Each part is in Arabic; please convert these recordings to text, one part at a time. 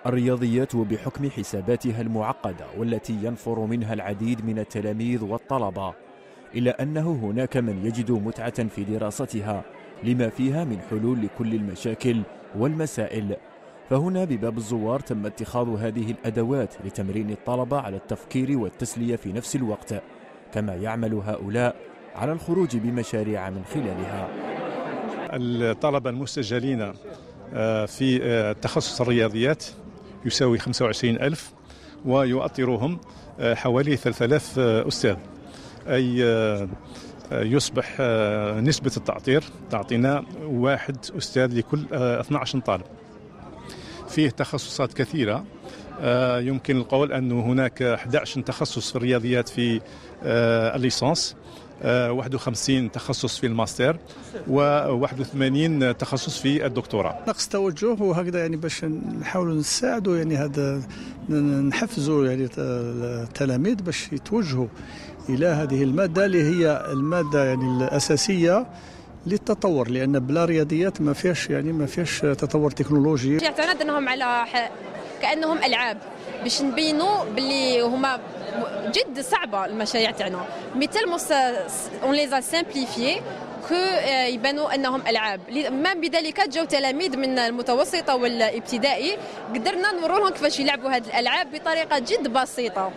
الرياضيات وبحكم حساباتها المعقدة والتي ينفر منها العديد من التلاميذ والطلبة، إلا أنه هناك من يجد متعة في دراستها لما فيها من حلول لكل المشاكل والمسائل. فهنا بباب الزوار تم اتخاذ هذه الأدوات لتمرين الطلبة على التفكير والتسلية في نفس الوقت، كما يعمل هؤلاء على الخروج بمشاريع من خلالها. الطلبة المسجلين في تخصص الرياضيات يساوي 25,000 ويؤطرهم حوالي 3000 أستاذ، أي يصبح نسبة التعطير تعطينا 1 أستاذ لكل 12 طالب. فيه تخصصات كثيرة، يمكن القول أن هناك 11 تخصص في الرياضيات في الليسانس، 51 تخصص في الماستر، و81 تخصص في الدكتوراه. نقص توجه وهكذا يعني باش نحاولوا نساعدوا يعني هذا نحفزوا يعني التلاميذ باش يتوجهوا إلى هذه المادة اللي هي المادة يعني الأساسية للتطور، لأن بلا رياضيات ما فيش تطور تكنولوجي. يعتمد أنهم على كأنهم ألعاب باش نبينوا باللي هما جد صعبة المشاريع تاعنا، مثل اون ليزا سامبليفيي كو يبانوا انهم العاب. ما بذلك جاو تلاميذ من المتوسطه والابتدائي قدرنا نوروا لهم كيفاش يلعبوا هذه الالعاب بطريقه جد بسيطه.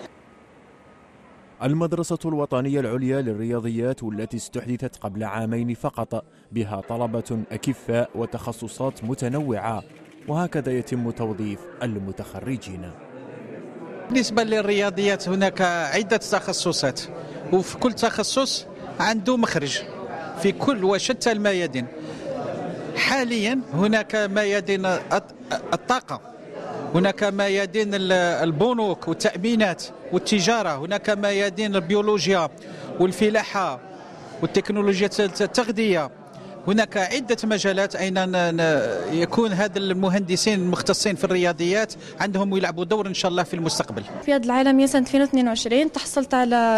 المدرسة الوطنية العليا للرياضيات والتي استحدثت قبل عامين فقط بها طلبة أكفاء وتخصصات متنوعة، وهكذا يتم توظيف المتخرجين. بالنسبة للرياضيات هناك عدة تخصصات، وفي كل تخصص عنده مخرج في كل وشتى الميادين. حاليا هناك ميادين الطاقة، هناك ميادين البنوك والتأمينات والتجارة، هناك ميادين البيولوجيا والفلاحة والتكنولوجيا التغذية. هناك عدة مجالات أين يكون هذا المهندسين المختصين في الرياضيات عندهم يلعبوا دور إن شاء الله في المستقبل. في هذه العالمية سنة 2022 تحصلت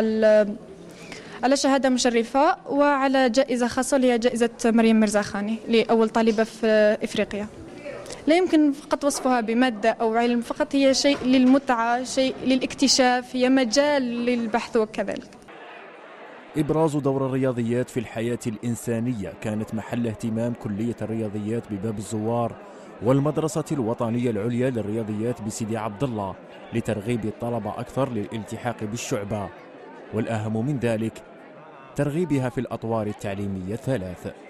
على شهادة مشرفة وعلى جائزة خاصة اللي هي جائزة مريم مرزاخاني لأول طالبة في إفريقيا. لا يمكن فقط وصفها بمادة أو علم فقط، هي شيء للمتعة، شيء للاكتشاف، هي مجال للبحث وكذلك. إبراز دور الرياضيات في الحياة الإنسانية كانت محل اهتمام كلية الرياضيات بباب الزوار والمدرسة الوطنية العليا للرياضيات بسيدي عبد الله لترغيب الطلبة أكثر للالتحاق بالشعبة، والأهم من ذلك ترغيبها في الأطوار التعليمية الثلاث.